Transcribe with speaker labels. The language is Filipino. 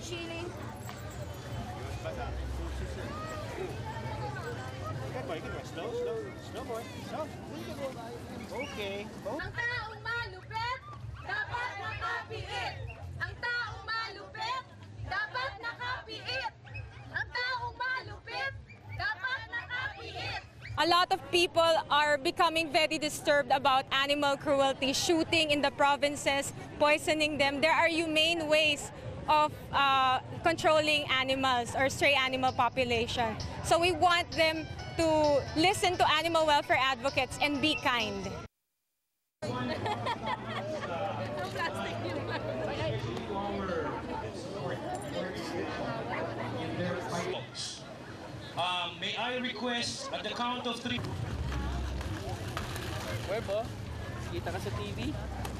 Speaker 1: chili.
Speaker 2: Good boy, good boy. Slow, slow, slow boy. Slow. Okay.
Speaker 1: Ang taong malupit, dapat nakapiit. Ang taong malupit, dapat nakapiit. Ang taong malupit, dapat nakapiit.
Speaker 3: A lot of people are becoming very disturbed about animal cruelty, shooting in the provinces, poisoning them. There are humane ways of controlling animals or stray animal population. So we want them to listen to animal welfare advocates and be kind.
Speaker 4: May I request at the count of 3.
Speaker 5: Webo, kita ka sa TV?